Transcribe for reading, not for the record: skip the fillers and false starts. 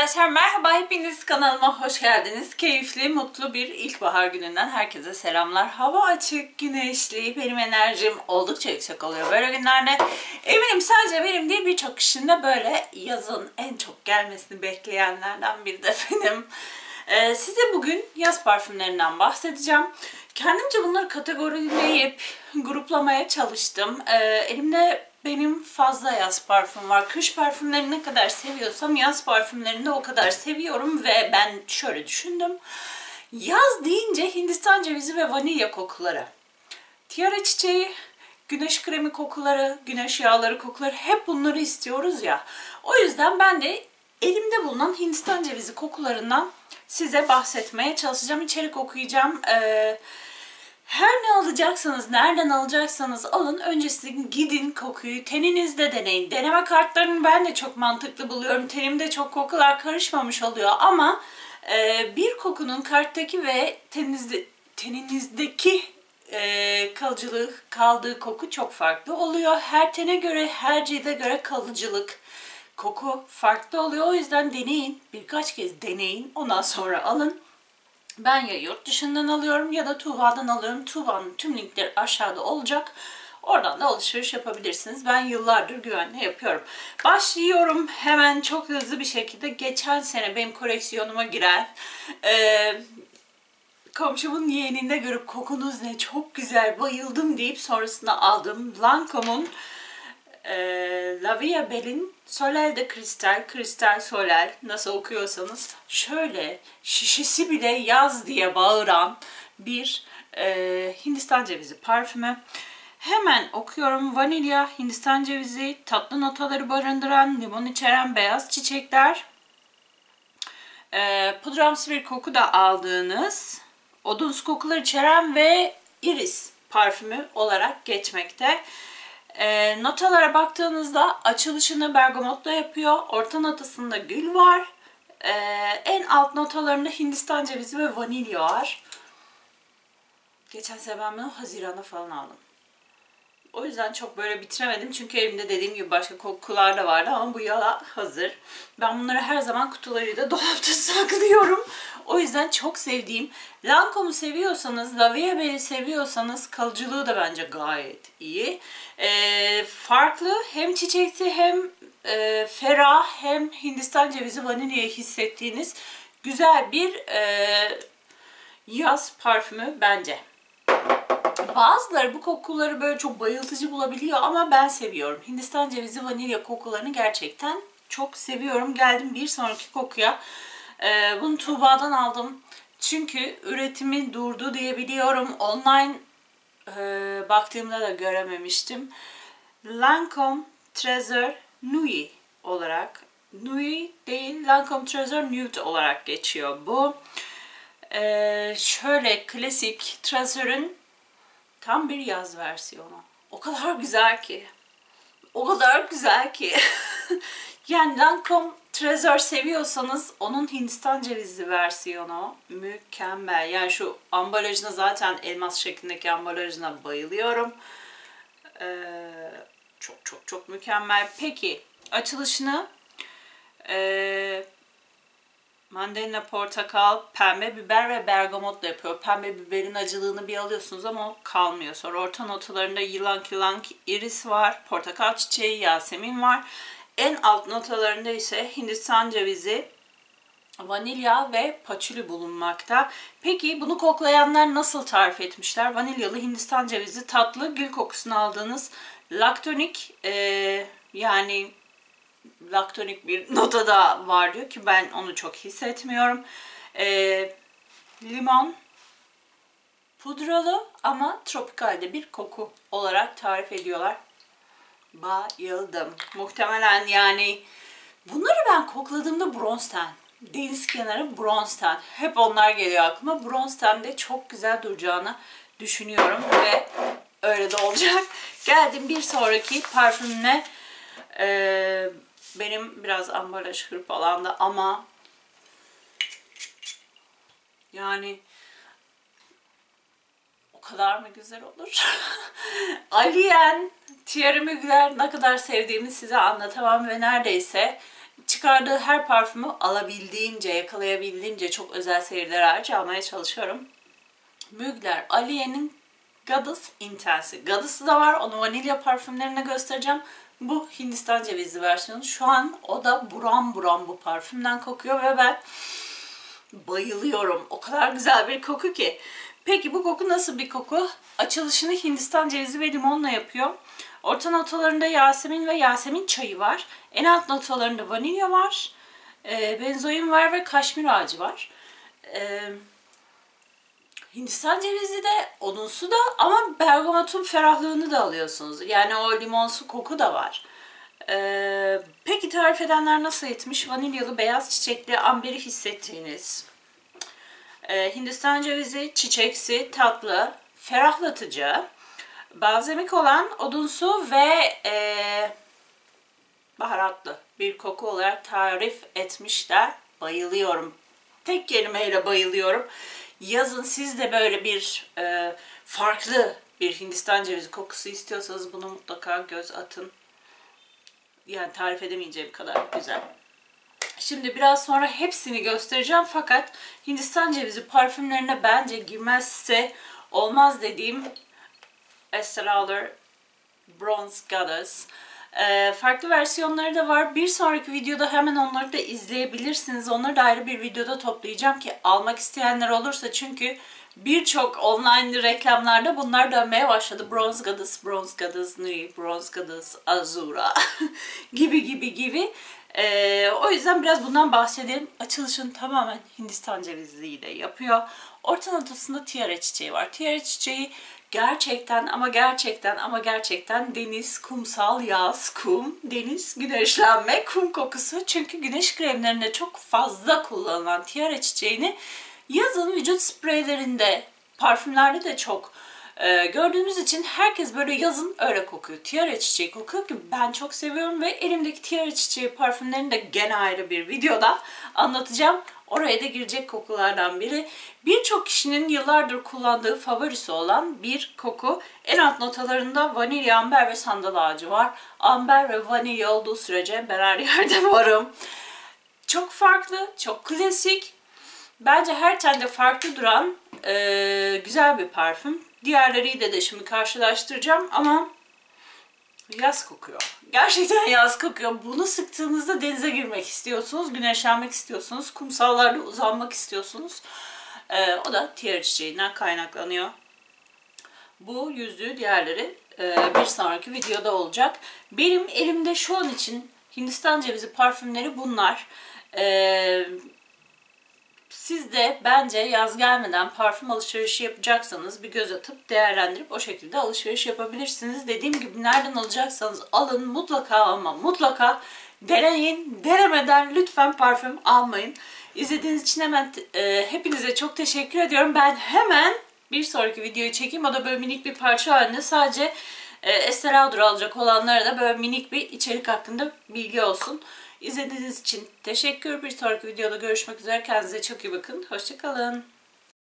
Arkadaşlar merhaba, hepiniz kanalıma hoş geldiniz. Keyifli, mutlu bir ilkbahar gününden herkese selamlar. Hava açık, güneşli, benim enerjim oldukça yüksek oluyor böyle günlerde. Eminim sadece benim değil, birçok kişinin de böyle yazın en çok gelmesini bekleyenlerden biri de benim. Size bugün yaz parfümlerinden bahsedeceğim. Kendimce bunları kategorileyip gruplamaya çalıştım. Elimde benim fazla yaz parfüm var. Kış parfümlerini ne kadar seviyorsam yaz parfümlerini de o kadar seviyorum ve ben şöyle düşündüm. Yaz deyince Hindistan cevizi ve vanilya kokuları, tiara çiçeği, güneş kremi kokuları, güneş yağları kokuları, hep bunları istiyoruz ya. O yüzden ben de elimde bulunan Hindistan cevizi kokularından size bahsetmeye çalışacağım. İçerik okuyacağım. Her ne alacaksanız, nereden alacaksanız alın. Öncesinde gidin kokuyu teninizde deneyin. Deneme kartlarını ben de çok mantıklı buluyorum. Tenimde çok kokular karışmamış oluyor ama bir kokunun karttaki ve teninizdeki kalıcılığı, kaldığı koku çok farklı oluyor. Her tene göre, her cilde göre kalıcılık, koku farklı oluyor. O yüzden deneyin. Birkaç kez deneyin. Ondan sonra alın. Ben ya yurt dışından alıyorum ya da Tuğba'dan alıyorum. Tuğba'nın tüm linkleri aşağıda olacak. Oradan da alışveriş yapabilirsiniz. Ben yıllardır güvenle yapıyorum. Başlıyorum hemen çok hızlı bir şekilde. Geçen sene benim koleksiyonuma giren komşumun yeğeninde görüp kokunuz ne çok güzel bayıldım deyip sonrasında aldım. Lancome'un La Vie Belle'in Soleil de Cristal, Kristal Soleil nasıl okuyorsanız şöyle şişesi bile yaz diye bağıran bir Hindistan cevizi parfümü. Hemen okuyorum. Vanilya, Hindistan cevizi, tatlı notaları barındıran, limon içeren beyaz çiçekler, pudramsı bir koku da aldığınız, odunsu kokular içeren ve iris parfümü olarak geçmekte. Notalara baktığınızda açılışını bergamotla yapıyor. Orta notasında gül var. En alt notalarında Hindistan cevizi ve vanilya var. Geçen sene ben bunu Haziran'da falan aldım. O yüzden çok böyle bitiremedim. Çünkü elimde dediğim gibi başka kokular da vardı ama bu yala hazır. Ben bunları her zaman kutularıyla dolapta saklıyorum. O yüzden çok sevdiğim. Lancome'u seviyorsanız, La Vie Belle'i seviyorsanız kalıcılığı da bence gayet iyi. Farklı, hem çiçekli hem ferah hem Hindistan cevizi vanilyayı hissettiğiniz güzel bir yaz parfümü bence. Bazıları bu kokuları böyle çok bayıltıcı bulabiliyor ama ben seviyorum. Hindistan cevizi vanilya kokularını gerçekten çok seviyorum. Geldim bir sonraki kokuya. Bunu Tuğba'dan aldım. Çünkü üretimi durdu diye biliyorum. Online baktığımda da görememiştim. Lancome Trésor Nuit olarak. Nuit değil, Lancome Trésor Nude olarak geçiyor bu. Şöyle klasik Trésor'un tam bir yaz versiyonu. O kadar güzel ki. O kadar güzel ki. Yani Lancome Trésor seviyorsanız onun Hindistan cevizli versiyonu mükemmel. Yani şu ambalajına, zaten elmas şeklindeki ambalajına bayılıyorum. Çok çok çok mükemmel. Peki açılışını mandalina, portakal, pembe biber ve bergamotla yapıyor. Pembe biberin acılığını bir alıyorsunuz ama o kalmıyor. Sonra orta notalarında yılan yılan iris var, portakal çiçeği, yasemin var. En alt notalarında ise Hindistan cevizi, vanilya ve patchouli bulunmakta. Peki bunu koklayanlar nasıl tarif etmişler? Vanilyalı, Hindistan cevizi, tatlı, gül kokusunu aldığınız laktonik yani laktonik bir nota da var diyor ki ben onu çok hissetmiyorum. Limon, pudralı ama tropikalde bir koku olarak tarif ediyorlar. Bayıldım. Muhtemelen yani bunları ben kokladığımda Bronze Ten, deniz kenarı Bronze Ten, hep onlar geliyor aklıma. Bronze Ten'de çok güzel duracağını düşünüyorum ve öyle de olacak. Geldim bir sonraki parfümüne. Benim biraz ambalaj hırpalandı ama yani o kadar mı güzel olur? Alien, Thierry Mugler ne kadar sevdiğimi size anlatamam ve neredeyse çıkardığı her parfümü alabildiğimce, yakalayabildiğimce çok özel seriler hariç almaya çalışıyorum. Mugler Allié'nin Goddess Intense. Goddess'ı da var. Onu vanilya parfümlerine göstereceğim. Bu Hindistan cevizli versiyonu. Şu an o da buram buram bu parfümden kokuyor ve ben bayılıyorum. O kadar güzel bir koku ki. Peki bu koku nasıl bir koku? Açılışını Hindistan cevizi ve limonla yapıyor. Orta notalarında Yasemin ve Yasemin çayı var. En alt notalarında vanilya var. Benzoin var ve kaşmir ağacı var. Hindistan cevizi de, odunsu da ama bergamotun ferahlığını da alıyorsunuz. Yani o limonsu koku da var. Peki tarif edenler nasıl etmiş? Vanilyalı, beyaz çiçekli, amberi hissettiğiniz. Hindistan cevizi, çiçeksi, tatlı, ferahlatıcı. Balzamik olan odunsu ve baharatlı bir koku olarak tarif etmişler. Bayılıyorum. Tek kelimeyle bayılıyorum. Yazın siz de böyle bir farklı bir Hindistan cevizi kokusu istiyorsanız bunu mutlaka göz atın. Yani tarif edemeyeceğim kadar güzel. Şimdi biraz sonra hepsini göstereceğim fakat Hindistan cevizi parfümlerine bence girmezse olmaz dediğim Estee Lauder Bronze Goddess. Farklı versiyonları da var. Bir sonraki videoda hemen onları da izleyebilirsiniz. Onları da ayrı bir videoda toplayacağım ki almak isteyenler olursa, çünkü birçok online reklamlarda bunlar dönmeye başladı. Bronze Goddess, Bronze Goddess Nude, Bronze Goddess Azura gibi. O yüzden biraz bundan bahsedelim. Açılışını tamamen Hindistan ceviziyle yapıyor. Orta noktasında tiare çiçeği var. Tiare çiçeği gerçekten deniz, kumsal, yaz, kum, deniz, güneşlenme, kum kokusu. Çünkü güneş kremlerinde çok fazla kullanılan tiare çiçeğini yazın vücut spreylerinde, parfümlerde de çok gördüğümüz için herkes böyle yazın öyle kokuyor. Tiare çiçeği kokuyor ki ben çok seviyorum ve elimdeki tiare çiçeği parfümlerini de gene ayrı bir videoda anlatacağım. Oraya da girecek kokulardan biri. Birçok kişinin yıllardır kullandığı favorisi olan bir koku. En alt notalarında vanilya, amber ve sandal ağacı var. Amber ve vanilya olduğu sürece ben her yerde varım. Çok farklı, çok klasik. Bence her tane farklı duran güzel bir parfüm. Diğerleriyle de şimdi karşılaştıracağım ama yaz kokuyor. Gerçekten yaz kokuyor. Bunu sıktığınızda denize girmek istiyorsunuz, güneşlenmek istiyorsunuz, kumsallarda uzanmak istiyorsunuz. O da tiare çiçeğinden kaynaklanıyor. Bu yüzüğü, diğerleri bir sonraki videoda olacak. Benim elimde şu an için Hindistan cevizi parfümleri bunlar. Siz de bence yaz gelmeden parfüm alışverişi yapacaksanız bir göz atıp değerlendirip o şekilde alışveriş yapabilirsiniz. Dediğim gibi nereden alacaksanız alın, mutlaka ama mutlaka deneyin. Denemeden lütfen parfüm almayın. İzlediğiniz için hemen hepinize çok teşekkür ediyorum. Ben hemen bir sonraki videoyu çekeyim. O da böyle minik bir parça halinde, sadece Estee Lauder alacak olanlara da böyle minik bir içerik hakkında bilgi olsun. İzlediğiniz için teşekkür. Bir sonraki videoda görüşmek üzere. Kendinize çok iyi bakın. Hoşça kalın.